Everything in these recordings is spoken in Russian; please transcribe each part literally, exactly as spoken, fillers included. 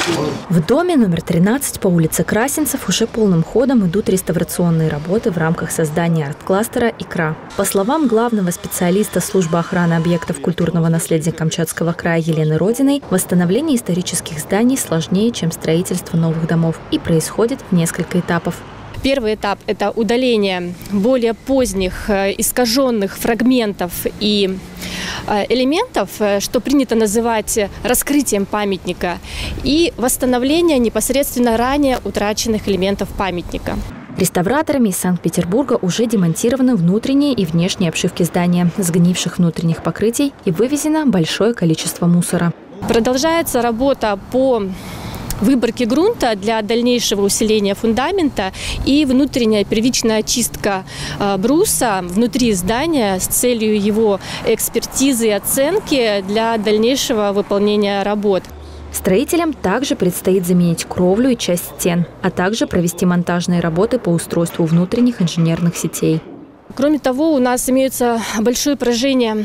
В доме номер тринадцать по улице Красинцев уже полным ходом идут реставрационные работы в рамках создания арт-кластера «Икра». По словам главного специалиста службы охраны объектов культурного наследия Камчатского края Елены Родиной, восстановление исторических зданий сложнее, чем строительство новых домов, и происходит в несколько этапов. Первый этап – это удаление более поздних искаженных фрагментов и элементов, что принято называть раскрытием памятника, и восстановление непосредственно ранее утраченных элементов памятника. Реставраторами из Санкт-Петербурга уже демонтированы внутренние и внешние обшивки здания, сгнивших внутренних покрытий, и вывезено большое количество мусора. Продолжается работа по выборки грунта для дальнейшего усиления фундамента и внутренняя первичная очистка бруса внутри здания с целью его экспертизы и оценки для дальнейшего выполнения работ. Строителям также предстоит заменить кровлю и часть стен, а также провести монтажные работы по устройству внутренних инженерных сетей. Кроме того, у нас имеется большое поражение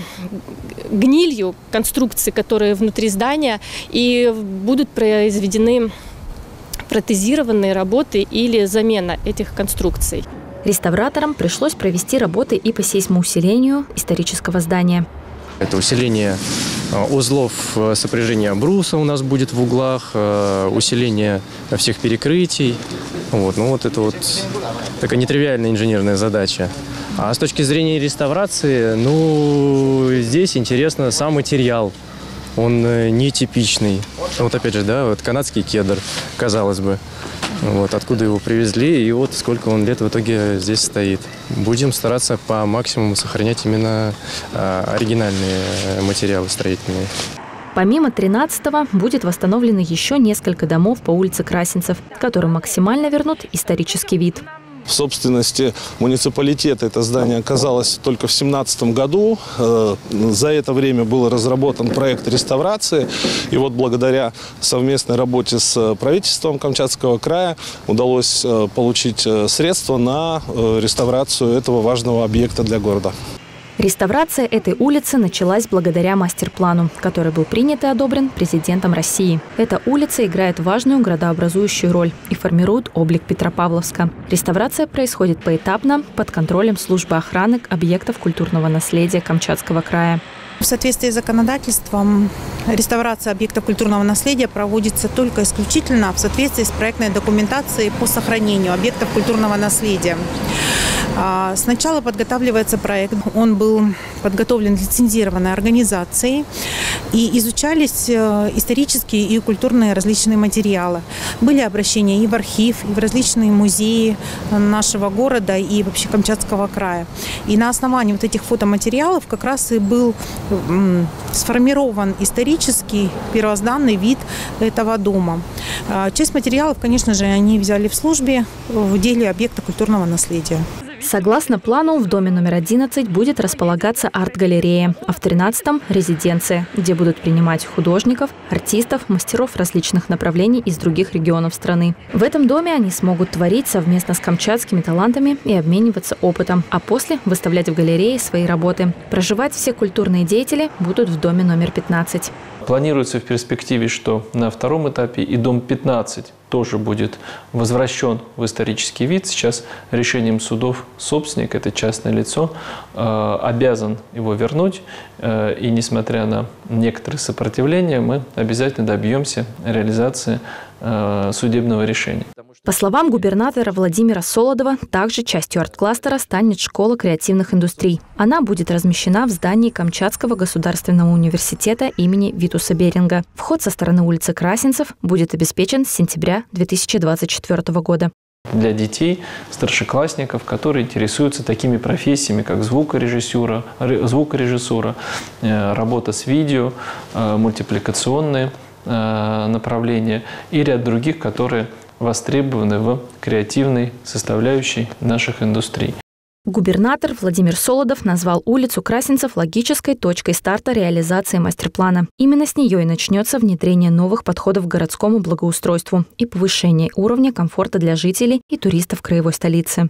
гнилью конструкций, которые внутри здания, и будут произведены протезированные работы или замена этих конструкций. Реставраторам пришлось провести работы и по сейсмоусилению исторического здания. Это усиление узлов сопряжения бруса у нас будет в углах, усиление всех перекрытий. Вот, ну вот это вот такая нетривиальная инженерная задача. А с точки зрения реставрации, ну, здесь интересно сам материал. Он нетипичный. Вот опять же, да, вот канадский кедр, казалось бы. Вот откуда его привезли и вот сколько он лет в итоге здесь стоит. Будем стараться по максимуму сохранять именно а, оригинальные материалы строительные. Помимо тринадцатого будет восстановлено еще несколько домов по улице Красинцев, которым максимально вернут исторический вид. В собственности муниципалитета это здание оказалось только в две тысячи семнадцатом году. За это время был разработан проект реставрации. И вот благодаря совместной работе с правительством Камчатского края удалось получить средства на реставрацию этого важного объекта для города. Реставрация этой улицы началась благодаря мастер-плану, который был принят и одобрен президентом России. Эта улица играет важную градообразующую роль и формирует облик Петропавловска. Реставрация происходит поэтапно под контролем службы охраны объектов культурного наследия Камчатского края. В соответствии с законодательством реставрация объектов культурного наследия проводится только исключительно в соответствии с проектной документацией по сохранению объектов культурного наследия. Сначала подготавливается проект. Он был подготовлен лицензированной организацией, и изучались исторические и культурные различные материалы. Были обращения и в архив, и в различные музеи нашего города и вообще Камчатского края. И на основании вот этих фотоматериалов как раз и был сформирован исторический первозданный вид этого дома. Часть материалов, конечно же, они взяли в службе в деле объекта культурного наследия. Согласно плану, в доме номер одиннадцать будет располагаться арт-галерея, а в тринадцатом – резиденция, где будут принимать художников, артистов, мастеров различных направлений из других регионов страны. В этом доме они смогут творить совместно с камчатскими талантами и обмениваться опытом, а после выставлять в галерее свои работы. Проживать все культурные деятели будут в доме номер пятнадцать. Планируется в перспективе, что на втором этапе и дом пятнадцать тоже будет возвращен в исторический вид. Сейчас решением судов собственник, это частное лицо, э, обязан его вернуть. Э, и несмотря на некоторые сопротивления, мы обязательно добьемся реализации э, судебного решения. По словам губернатора Владимира Солодова, также частью арт-кластера станет школа креативных индустрий. Она будет размещена в здании Камчатского государственного университета имени Витуса Беринга. Вход со стороны улицы Красинцев будет обеспечен с сентября две тысячи двадцать четвёртого года. Для детей, старшеклассников, которые интересуются такими профессиями, как звукорежиссура, звукорежиссура, работа с видео, мультипликационные направления и ряд других, которые востребованы в креативной составляющей наших индустрий. Губернатор Владимир Солодов назвал улицу Красинцев логической точкой старта реализации мастер-плана. Именно с нее и начнется внедрение новых подходов к городскому благоустройству и повышение уровня комфорта для жителей и туристов краевой столицы.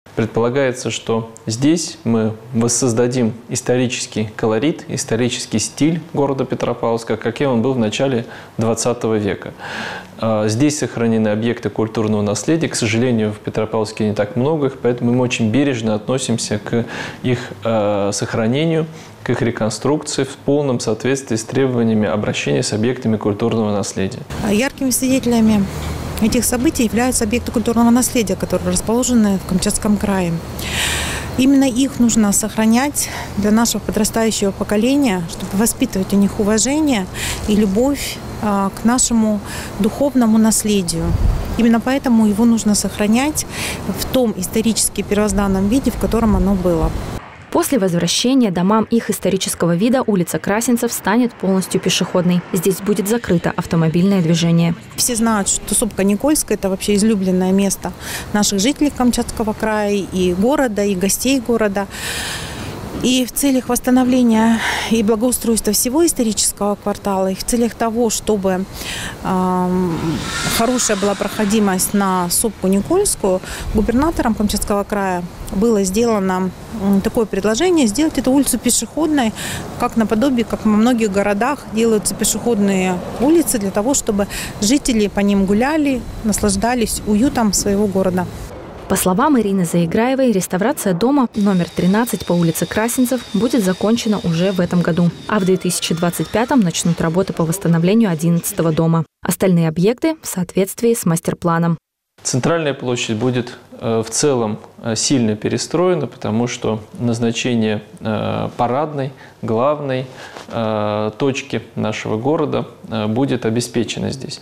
Предполагается, что здесь мы воссоздадим исторический колорит, исторический стиль города Петропавловска, каким он был в начале двадцатого века. Здесь сохранены объекты культурного наследия. К сожалению, в Петропавловске не так много их, поэтому мы очень бережно относимся к их сохранению, к их реконструкции в полном соответствии с требованиями обращения с объектами культурного наследия. Яркими свидетелями этих событий являются объекты культурного наследия, которые расположены в Камчатском крае. Именно их нужно сохранять для нашего подрастающего поколения, чтобы воспитывать у них уважение и любовь к нашему духовному наследию. Именно поэтому его нужно сохранять в том исторически первозданном виде, в котором оно было. После возвращения домам их исторического вида улица Красинцев станет полностью пешеходной. Здесь будет закрыто автомобильное движение. Все знают, что сопка Никольская – это вообще излюбленное место наших жителей Камчатского края, и города, и гостей города. И в целях восстановления и благоустройства всего исторического квартала, и в целях того, чтобы э, хорошая была проходимость на сопку Никольскую, губернатором Камчатского края было сделано такое предложение сделать эту улицу пешеходной, как наподобие, как во многих городах делаются пешеходные улицы, для того, чтобы жители по ним гуляли, наслаждались уютом своего города. По словам Ирины Заиграевой, реставрация дома номер тринадцать по улице Красинцев будет закончена уже в этом году, а в две тысячи двадцать пятом начнут работы по восстановлению одиннадцатого дома. Остальные объекты в соответствии с мастер-планом. Центральная площадь будет в целом сильно перестроена, потому что назначение парадной, главной точки нашего города будет обеспечено здесь.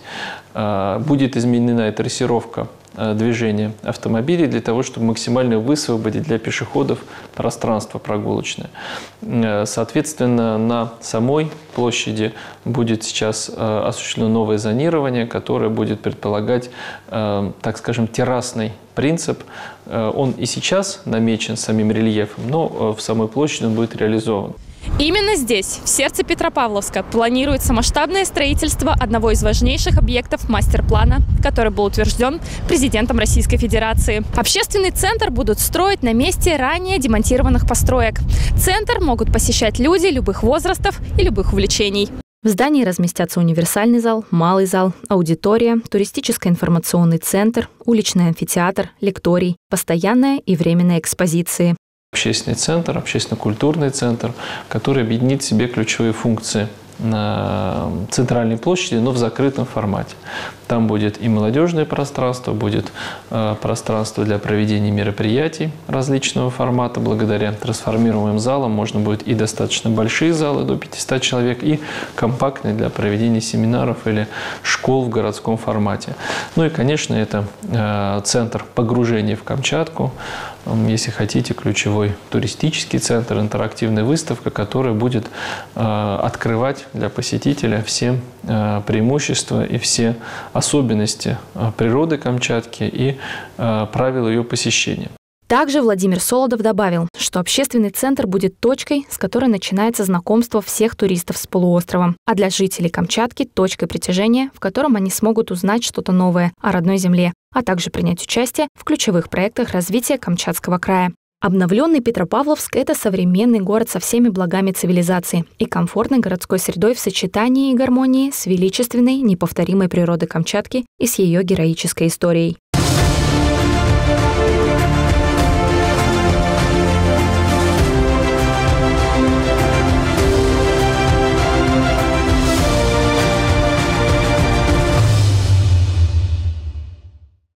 Будет изменена и трассировка движения автомобилей для того, чтобы максимально высвободить для пешеходов пространство прогулочное. Соответственно, на самой площади будет сейчас осуществлено новое зонирование, которое будет предполагать, так скажем, террасный принцип. Он и сейчас намечен самим рельефом, но в самой площади он будет реализован. Именно здесь, в сердце Петропавловска, планируется масштабное строительство одного из важнейших объектов мастер-плана, который был утвержден президентом Российской Федерации. Общественный центр будут строить на месте ранее демонтированных построек. Центр могут посещать люди любых возрастов и любых увлечений. В здании разместятся универсальный зал, малый зал, аудитория, туристическо-информационный центр, уличный амфитеатр, лекторий, постоянная и временная экспозиции. Общественный центр, общественно-культурный центр, который объединит в себе ключевые функции на центральной площади, но в закрытом формате. Там будет и молодежное пространство, будет э, пространство для проведения мероприятий различного формата. Благодаря трансформируемым залам можно будет и достаточно большие залы, до пятисот человек, и компактные для проведения семинаров или школ в городском формате. Ну и, конечно, это э, центр погружения в Камчатку, если хотите, ключевой туристический центр, интерактивная выставка, которая будет э, открывать для посетителя все э, преимущества и все особенности э, природы Камчатки и э, правила ее посещения. Также Владимир Солодов добавил, что общественный центр будет точкой, с которой начинается знакомство всех туристов с полуостровом, а для жителей Камчатки – точкой притяжения, в котором они смогут узнать что-то новое о родной земле, а также принять участие в ключевых проектах развития Камчатского края. Обновленный Петропавловск – это современный город со всеми благами цивилизации и комфортной городской средой в сочетании и гармонии с величественной, неповторимой природой Камчатки и с ее героической историей.